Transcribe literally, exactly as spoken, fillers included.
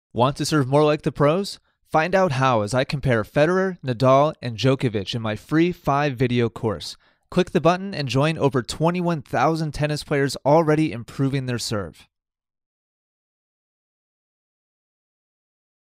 Want to serve more like the pros? Find out how as I compare Federer, Nadal, and Djokovic in my free five video course. Click the button and join over twenty-one thousand tennis players already improving their serve.